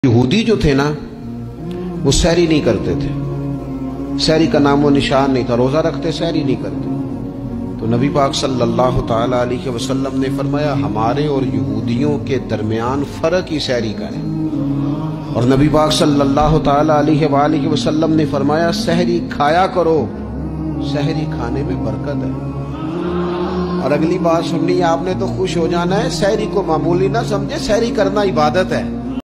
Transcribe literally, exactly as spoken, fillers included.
यहूदी जो थे ना वो सहरी नहीं करते थे, सहरी का नामो निशान नहीं था, रोजा रखते सहरी नहीं करते। तो नबी पाक सल्लल्लाहु ताला अलैहि वसल्लम ने फरमाया हमारे और यहूदियों के दरमियान फर्क ही सहरी का है। और नबी पाक सल्लल्लाहु ताला अलैहि वसल्लम ने फरमाया सहरी खाया करो, सहरी खाने में बरकत है। और अगली बात सुननी है आपने तो खुश हो जाना है, सहरी को मामूली ना समझे, सहरी करना इबादत है।